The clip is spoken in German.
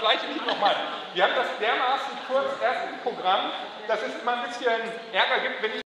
gleiche Lied nochmal. Wir haben das dermaßen kurz erst im Programm, dass es immer ein bisschen Ärger gibt, wenn ich